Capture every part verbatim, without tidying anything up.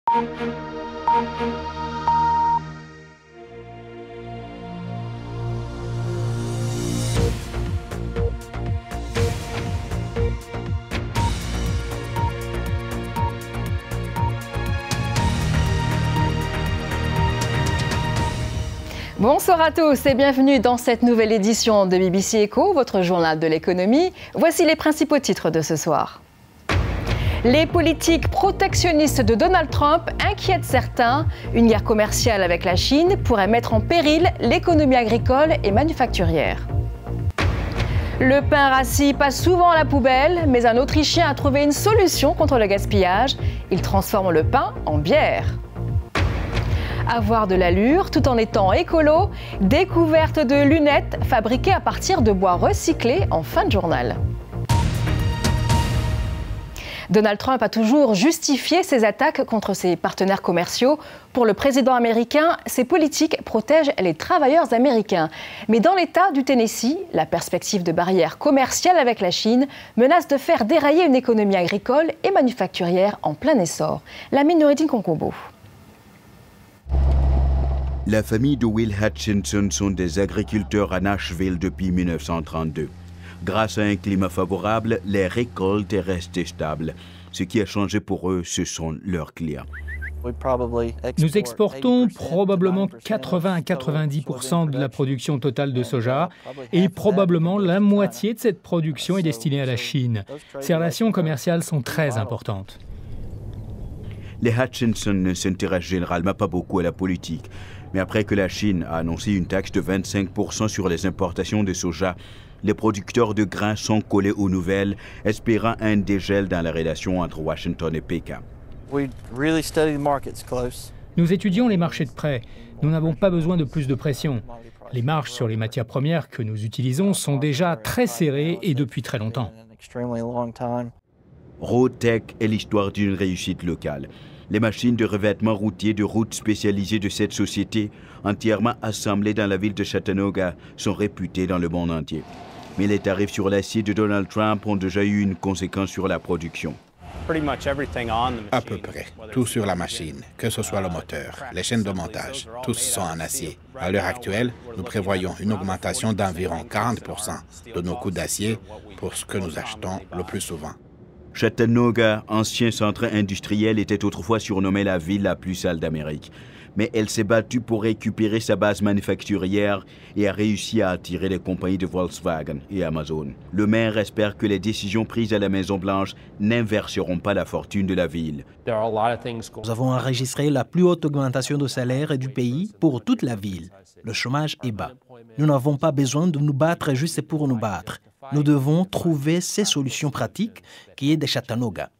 Bonsoir à tous et bienvenue dans cette nouvelle édition de B B C Echo, votre journal de l'économie. Voici les principaux titres de ce soir. Les politiques protectionnistes de Donald Trump inquiètent certains. Une guerre commerciale avec la Chine pourrait mettre en péril l'économie agricole et manufacturière. Le pain rassis passe souvent à la poubelle, mais un Autrichien a trouvé une solution contre le gaspillage. Il transforme le pain en bière. Avoir de l'allure tout en étant écolo, découverte de lunettes fabriquées à partir de bois recyclé en fin de journal. Donald Trump a toujours justifié ses attaques contre ses partenaires commerciaux. Pour le président américain, ses politiques protègent les travailleurs américains. Mais dans l'État du Tennessee, la perspective de barrières commerciales avec la Chine menace de faire dérailler une économie agricole et manufacturière en plein essor. La Noureddine Konkobo. La famille de Will Hutchinson sont des agriculteurs à Nashville depuis mille neuf cent trente-deux. Grâce à un climat favorable, les récoltes est restée stable. Ce qui a changé pour eux, ce sont leurs clients. Nous exportons probablement quatre-vingts à quatre-vingt-dix pour cent de la production totale de soja et probablement la moitié de cette production est destinée à la Chine. Ces relations commerciales sont très importantes. Les Hutchinson ne s'intéressent généralement pas beaucoup à la politique. Mais après que la Chine a annoncé une taxe de vingt-cinq pour cent sur les importations de soja, les producteurs de grains sont collés aux nouvelles, espérant un dégel dans la relation entre Washington et Pékin. Nous étudions les marchés de près. Nous n'avons pas besoin de plus de pression. Les marges sur les matières premières que nous utilisons sont déjà très serrées et depuis très longtemps. Roadtech est l'histoire d'une réussite locale. Les machines de revêtement routier de routes spécialisées de cette société, entièrement assemblées dans la ville de Chattanooga, sont réputées dans le monde entier. Mais les tarifs sur l'acier de Donald Trump ont déjà eu une conséquence sur la production. À peu près, tout sur la machine, que ce soit le moteur, les chaînes de montage, tous sont en acier. À l'heure actuelle, nous prévoyons une augmentation d'environ quarante pour cent de nos coûts d'acier pour ce que nous achetons le plus souvent. Chattanooga, ancien centre industriel, était autrefois surnommée la ville la plus sale d'Amérique. Mais elle s'est battue pour récupérer sa base manufacturière et a réussi à attirer les compagnies de Volkswagen et Amazon. Le maire espère que les décisions prises à la Maison-Blanche n'inverseront pas la fortune de la ville. Nous avons enregistré la plus haute augmentation de salaire du pays pour toute la ville. Le chômage est bas. Nous n'avons pas besoin de nous battre juste pour nous battre. Nous devons trouver ces solutions pratiques qui est de Chattanooga.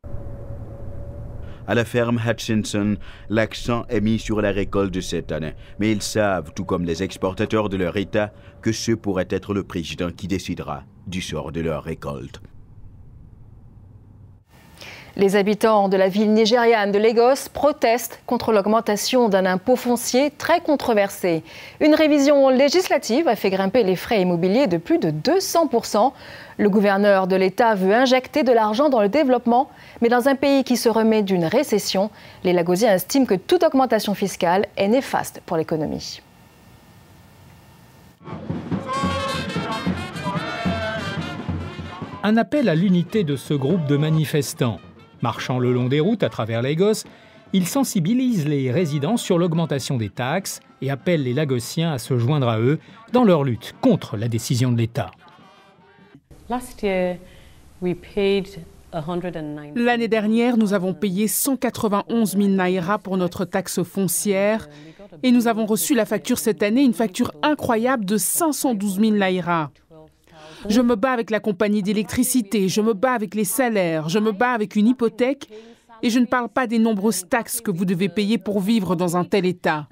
À la ferme Hutchinson, l'accent est mis sur la récolte de cette année. Mais ils savent, tout comme les exportateurs de leur État, que ce pourrait être le président qui décidera du sort de leur récolte. Les habitants de la ville nigériane de Lagos protestent contre l'augmentation d'un impôt foncier très controversé. Une révision législative a fait grimper les frais immobiliers de plus de deux cents pour cent. Le gouverneur de l'État veut injecter de l'argent dans le développement, mais dans un pays qui se remet d'une récession, les Lagosiens estiment que toute augmentation fiscale est néfaste pour l'économie. Un appel à l'unité de ce groupe de manifestants. Marchant le long des routes à travers Lagos, ils sensibilisent les résidents sur l'augmentation des taxes et appellent les Lagosiens à se joindre à eux dans leur lutte contre la décision de l'État. L'année dernière, nous avons payé cent quatre-vingt-onze mille naira pour notre taxe foncière et nous avons reçu la facture cette année, une facture incroyable de cinq cent douze mille naira. Je me bats avec la compagnie d'électricité, je me bats avec les salaires, je me bats avec une hypothèque et je ne parle pas des nombreuses taxes que vous devez payer pour vivre dans un tel état.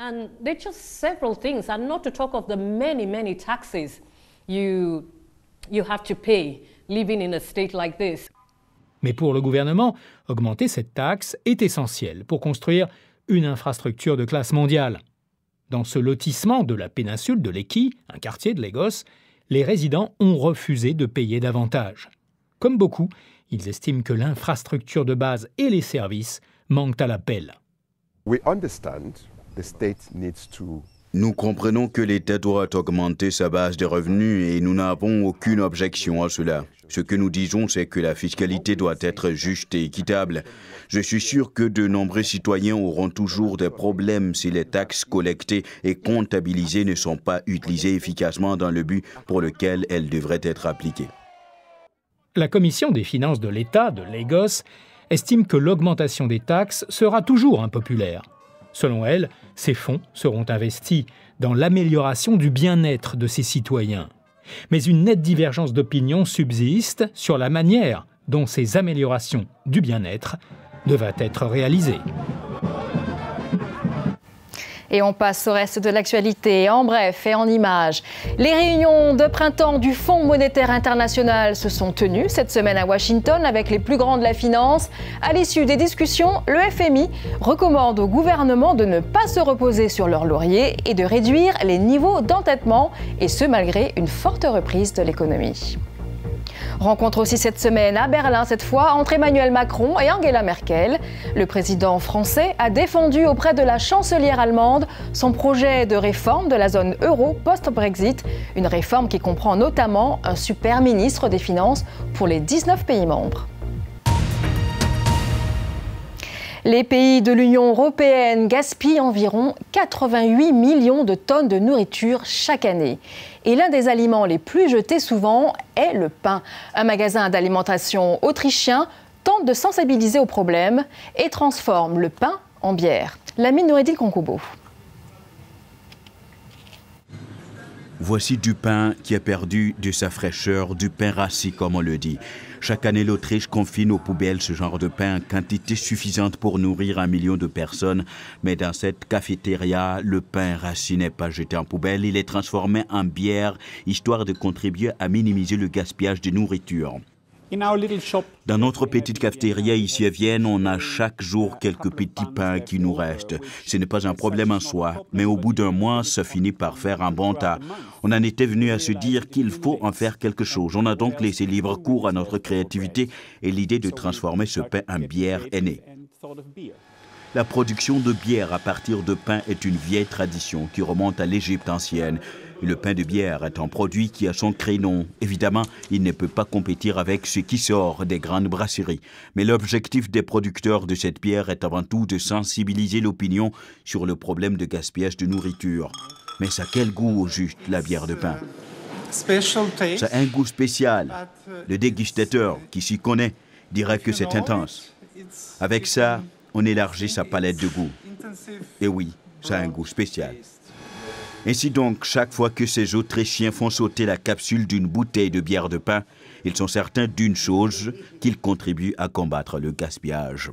Mais pour le gouvernement, augmenter cette taxe est essentiel pour construire une infrastructure de classe mondiale. Dans ce lotissement de la péninsule de Lekki, un quartier de Lagos, les résidents ont refusé de payer davantage. Comme beaucoup, ils estiment que l'infrastructure de base et les services manquent à l'appel. Nous comprenons que l'État doit augmenter sa base de revenus et nous n'avons aucune objection à cela. Ce que nous disons, c'est que la fiscalité doit être juste et équitable. Je suis sûr que de nombreux citoyens auront toujours des problèmes si les taxes collectées et comptabilisées ne sont pas utilisées efficacement dans le but pour lequel elles devraient être appliquées. La Commission des finances de l'État de Lagos estime que l'augmentation des taxes sera toujours impopulaire. Selon elle, ces fonds seront investis dans l'amélioration du bien-être de ses citoyens. Mais une nette divergence d'opinion subsiste sur la manière dont ces améliorations du bien-être devraient être réalisées. Et on passe au reste de l'actualité, en bref et en images. Les réunions de printemps du Fonds monétaire international se sont tenues cette semaine à Washington avec les plus grands de la finance. À l'issue des discussions, le F M I recommande au gouvernement de ne pas se reposer sur leur laurier et de réduire les niveaux d'endettement, et ce malgré une forte reprise de l'économie. Rencontre aussi cette semaine à Berlin, cette fois, entre Emmanuel Macron et Angela Merkel. Le président français a défendu auprès de la chancelière allemande son projet de réforme de la zone euro post-Brexit. Une réforme qui comprend notamment un super ministre des Finances pour les dix-neuf pays membres. Les pays de l'Union européenne gaspillent environ quatre-vingt-huit millions de tonnes de nourriture chaque année. Et l'un des aliments les plus jetés souvent est le pain. Un magasin d'alimentation autrichien tente de sensibiliser au problème et transforme le pain en bière. L'ami Noureddin Konkobo. Voici du pain qui a perdu de sa fraîcheur, du pain rassis comme on le dit. Chaque année, l'Autriche confine aux poubelles ce genre de pain en quantité suffisante pour nourrir un million de personnes. Mais dans cette cafétéria, le pain rassis n'est pas jeté en poubelle, il est transformé en bière, histoire de contribuer à minimiser le gaspillage de nourriture. Dans notre petite cafétéria ici à Vienne, on a chaque jour quelques petits pains qui nous restent. Ce n'est pas un problème en soi, mais au bout d'un mois, ça finit par faire un bon tas. On en était venu à se dire qu'il faut en faire quelque chose. On a donc laissé libre cours à notre créativité et l'idée de transformer ce pain en bière est née. La production de bière à partir de pain est une vieille tradition qui remonte à l'Égypte ancienne. Le pain de bière est un produit qui a son créneau. Évidemment, il ne peut pas compétir avec ce qui sort des grandes brasseries. Mais l'objectif des producteurs de cette bière est avant tout de sensibiliser l'opinion sur le problème de gaspillage de nourriture. Mais ça a quel goût au juste, la bière de pain? Ça a un goût spécial. Le dégustateur qui s'y connaît dirait que c'est intense. Avec ça, on élargit sa palette de goût. Et oui, ça a un goût spécial. Ainsi donc, chaque fois que ces Autrichiens font sauter la capsule d'une bouteille de bière de pain, ils sont certains d'une chose, qu'ils contribuent à combattre le gaspillage.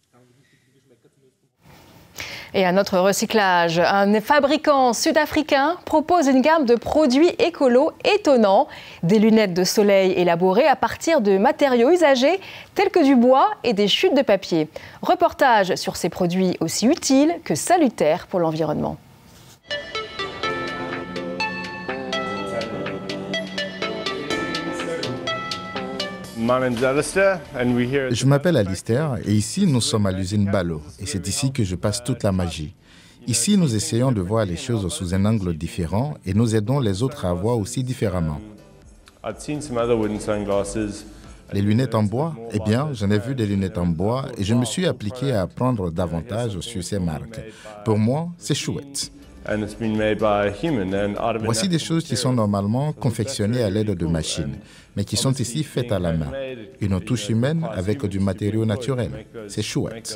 Et à notre recyclage, un fabricant sud-africain propose une gamme de produits écolos étonnants. Des lunettes de soleil élaborées à partir de matériaux usagés tels que du bois et des chutes de papier. Reportage sur ces produits aussi utiles que salutaires pour l'environnement. Je m'appelle Alistair et ici nous sommes à l'usine Balo et c'est ici que je passe toute la magie. Ici nous essayons de voir les choses sous un angle différent et nous aidons les autres à voir aussi différemment. Les lunettes en bois, eh bien j'en ai vu des lunettes en bois et je me suis appliqué à apprendre davantage sur ces marques. Pour moi, c'est chouette. Voici des choses qui sont normalement confectionnées à l'aide de machines, mais qui sont ici faites à la main. Une touche humaine avec du matériau naturel. C'est chouette.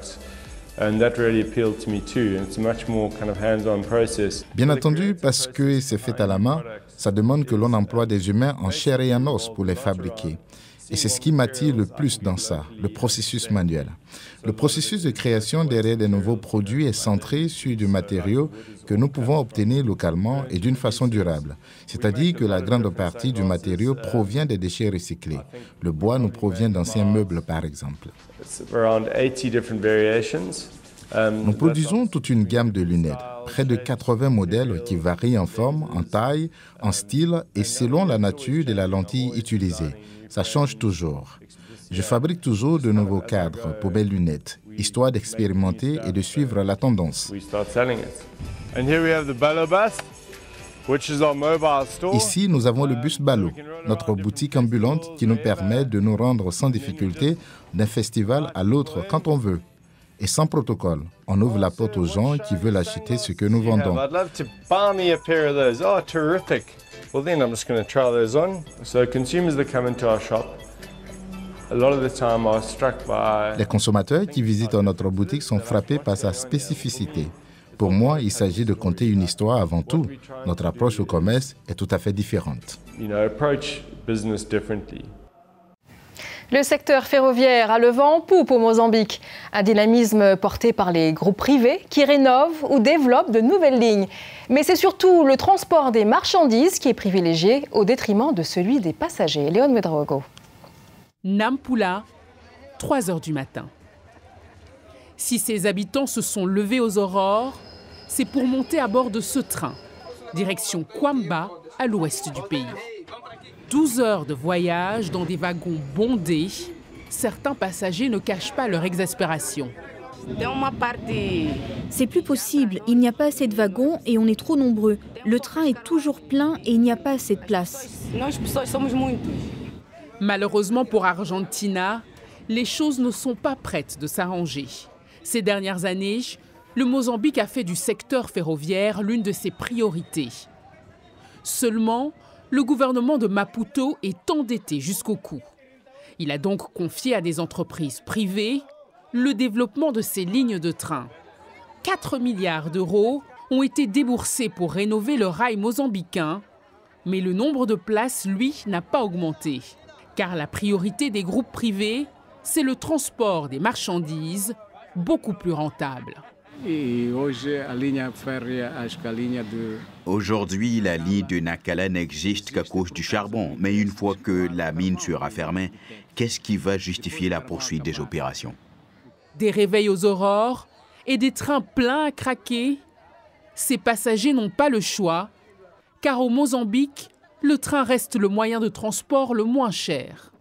Bien entendu, parce que c'est fait à la main, ça demande que l'on emploie des humains en chair et en os pour les fabriquer. Et c'est ce qui m'attire le plus dans ça, le processus manuel. Le processus de création derrière des nouveaux produits est centré sur du matériau que nous pouvons obtenir localement et d'une façon durable. C'est-à-dire que la grande partie du matériau provient des déchets recyclés. Le bois nous provient d'anciens meubles, par exemple. Nous produisons toute une gamme de lunettes, près de quatre-vingts modèles qui varient en forme, en taille, en style et selon la nature de la lentille utilisée. Ça change toujours. Je fabrique toujours de nouveaux cadres pour mes lunettes. histoire d'expérimenter et de suivre la tendance. Ici, nous avons le bus Balo, notre boutique ambulante qui nous permet de nous rendre sans difficulté d'un festival à l'autre quand on veut. Et sans protocole, on ouvre la porte aux gens qui veulent acheter ce que nous vendons. Les consommateurs qui visitent notre boutique sont frappés par sa spécificité. Pour moi, il s'agit de conter une histoire avant tout. Notre approche au commerce est tout à fait différente. Le secteur ferroviaire a le vent en poupe au Mozambique. Un dynamisme porté par les groupes privés qui rénovent ou développent de nouvelles lignes. Mais c'est surtout le transport des marchandises qui est privilégié au détriment de celui des passagers. Léon Ouédraogo. Nampula, trois heures du matin. Si ses habitants se sont levés aux aurores, c'est pour monter à bord de ce train, direction Kwamba, à l'ouest du pays. douze heures de voyage dans des wagons bondés, certains passagers ne cachent pas leur exaspération. C'est plus possible, il n'y a pas assez de wagons et on est trop nombreux. Le train est toujours plein et il n'y a pas assez de place. Malheureusement pour Argentina, les choses ne sont pas prêtes de s'arranger. Ces dernières années, le Mozambique a fait du secteur ferroviaire l'une de ses priorités. Seulement, le gouvernement de Maputo est endetté jusqu'au cou. Il a donc confié à des entreprises privées le développement de ces lignes de train. quatre milliards d'euros ont été déboursés pour rénover le rail mozambicain, mais le nombre de places, lui, n'a pas augmenté. Car la priorité des groupes privés, c'est le transport des marchandises, beaucoup plus rentable. Aujourd'hui, la ligne de Nacala n'existe qu'à cause du charbon. Mais une fois que la mine sera fermée, qu'est-ce qui va justifier la poursuite des opérations? Des réveils aux aurores et des trains pleins à craquer. Ces passagers n'ont pas le choix, car au Mozambique, le train reste le moyen de transport le moins cher.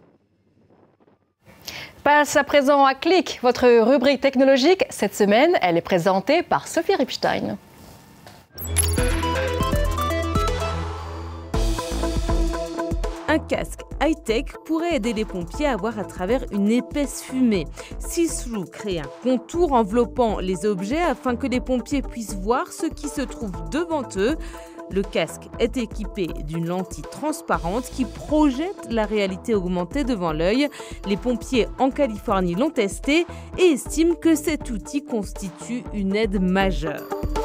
Passe à présent à Click, votre rubrique technologique. Cette semaine, elle est présentée par Sophie Ripstein. Un casque high-tech pourrait aider les pompiers à voir à travers une épaisse fumée. See-Through crée un contour enveloppant les objets afin que les pompiers puissent voir ce qui se trouve devant eux. Le casque est équipé d'une lentille transparente qui projette la réalité augmentée devant l'œil. Les pompiers en Californie l'ont testé et estiment que cet outil constitue une aide majeure.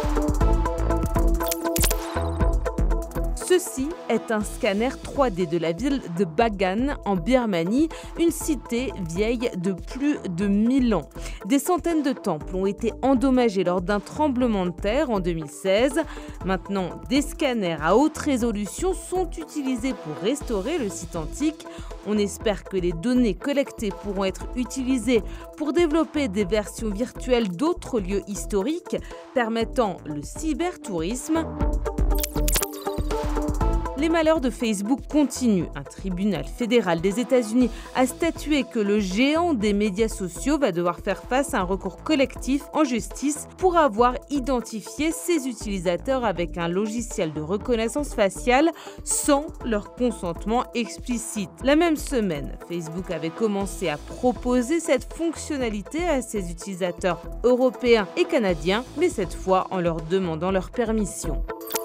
Ceci est un scanner trois D de la ville de Bagan en Birmanie, une cité vieille de plus de mille ans. Des centaines de temples ont été endommagés lors d'un tremblement de terre en deux mille seize. Maintenant, des scanners à haute résolution sont utilisés pour restaurer le site antique. On espère que les données collectées pourront être utilisées pour développer des versions virtuelles d'autres lieux historiques, permettant le cybertourisme. Les malheurs de Facebook continuent. Un tribunal fédéral des États-Unis a statué que le géant des médias sociaux va devoir faire face à un recours collectif en justice pour avoir identifié ses utilisateurs avec un logiciel de reconnaissance faciale sans leur consentement explicite. La même semaine, Facebook avait commencé à proposer cette fonctionnalité à ses utilisateurs européens et canadiens, mais cette fois en leur demandant leur permission.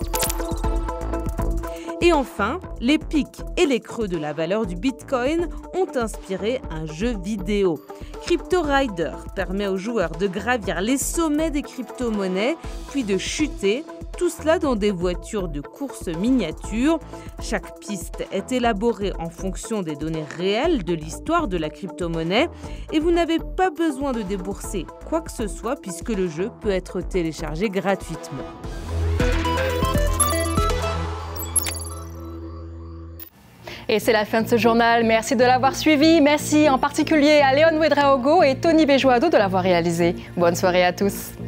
Et enfin, les pics et les creux de la valeur du Bitcoin ont inspiré un jeu vidéo. Crypto Rider permet aux joueurs de gravir les sommets des crypto-monnaies, puis de chuter, tout cela dans des voitures de course miniatures. Chaque piste est élaborée en fonction des données réelles de l'histoire de la crypto-monnaie et vous n'avez pas besoin de débourser quoi que ce soit puisque le jeu peut être téléchargé gratuitement. Et c'est la fin de ce journal. Merci de l'avoir suivi. Merci en particulier à Léon Ouédraogo et Tony Bejoado de l'avoir réalisé. Bonne soirée à tous.